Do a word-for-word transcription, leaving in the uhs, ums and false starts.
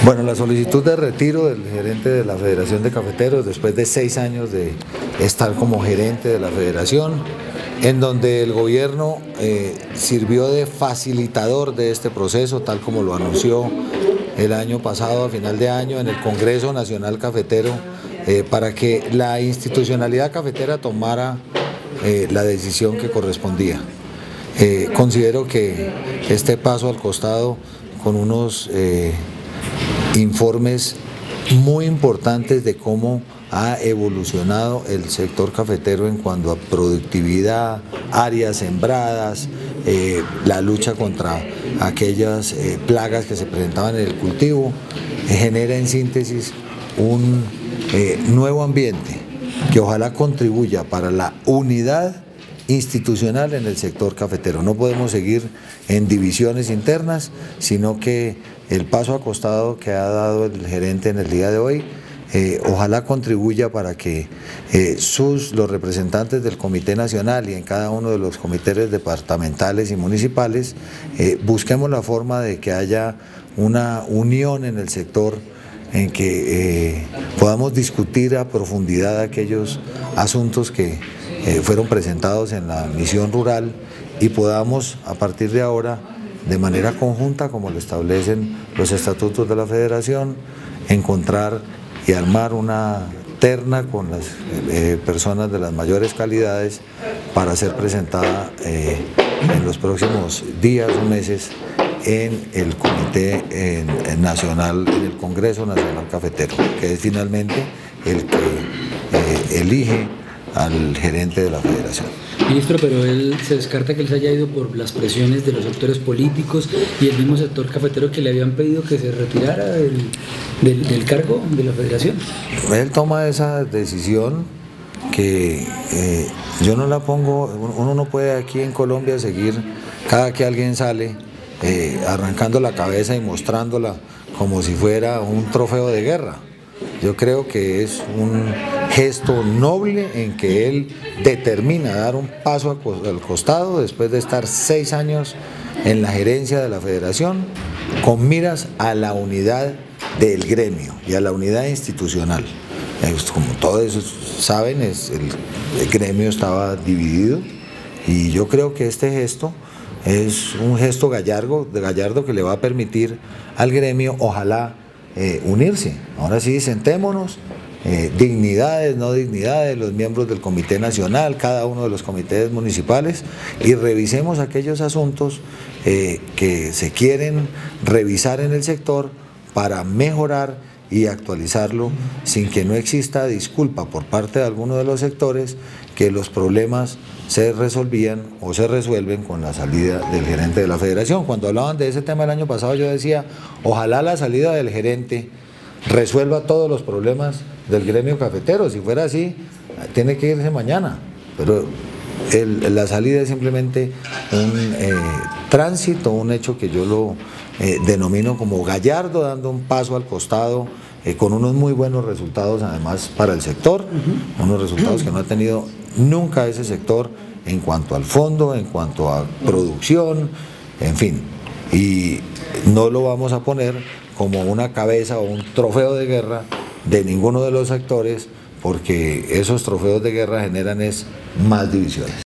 Bueno, la solicitud de retiro del gerente de la Federación de Cafeteros después de seis años de estar como gerente de la federación, en donde el gobierno eh, sirvió de facilitador de este proceso, tal como lo anunció el año pasado, a final de año, en el Congreso Nacional Cafetero, eh, para que la institucionalidad cafetera tomara eh, la decisión que correspondía. Eh, considero que este paso al costado con unos eh, informes muy importantes de cómo ha evolucionado el sector cafetero en cuanto a productividad, áreas sembradas, eh, la lucha contra aquellas eh, plagas que se presentaban en el cultivo, eh, genera en síntesis un eh, nuevo ambiente que ojalá contribuya para la unidad institucional en el sector cafetero. No podemos seguir en divisiones internas, sino que el paso acostado que ha dado el gerente en el día de hoy, eh, ojalá contribuya para que eh, sus, los representantes del Comité Nacional y en cada uno de los comités departamentales y municipales, eh, busquemos la forma de que haya una unión en el sector, en que eh, podamos discutir a profundidad aquellos asuntos que eh, fueron presentados en la misión rural y podamos a partir de ahora, de manera conjunta, como lo establecen los estatutos de la federación, encontrar y armar una terna con las eh, personas de las mayores calidades para ser presentada eh, en los próximos días o meses en el Comité eh, Nacional, en el Congreso Nacional Cafetero, que es finalmente el que eh, elige al gerente de la federación. Ministro, pero él se descarta que él se haya ido por las presiones de los sectores políticos y el mismo sector cafetero que le habían pedido que se retirara del, del, del cargo de la federación. Él toma esa decisión que eh, yo no la pongo, uno no puede aquí en Colombia seguir cada que alguien sale eh, arrancando la cabeza y mostrándola como si fuera un trofeo de guerra. Yo creo que es un gesto noble en que él determina dar un paso al costado después de estar seis años en la gerencia de la federación con miras a la unidad del gremio y a la unidad institucional. Como todos saben, es, el, el gremio estaba dividido y yo creo que este gesto es un gesto gallardo, de gallardo que le va a permitir al gremio, ojalá, Eh, unirse. Ahora sí, sentémonos, eh, dignidades, no dignidades, los miembros del Comité Nacional, cada uno de los comités municipales, y revisemos aquellos asuntos eh, que se quieren revisar en el sector para mejorar y actualizarlo sin que no exista disculpa por parte de algunos de los sectores que los problemas se resolvían o se resuelven con la salida del gerente de la federación. Cuando hablaban de ese tema el año pasado yo decía, ojalá la salida del gerente resuelva todos los problemas del gremio cafetero. Si fuera así, tiene que irse mañana, pero el, la salida es simplemente un eh, tránsito, un hecho que yo lo eh, denomino como gallardo, dando un paso al costado, eh, con unos muy buenos resultados además para el sector, uh-huh. unos resultados que no ha tenido nunca ese sector en cuanto al fondo, en cuanto a producción, en fin, y no lo vamos a poner como una cabeza o un trofeo de guerra de ninguno de los sectores, porque esos trofeos de guerra generan es más divisiones.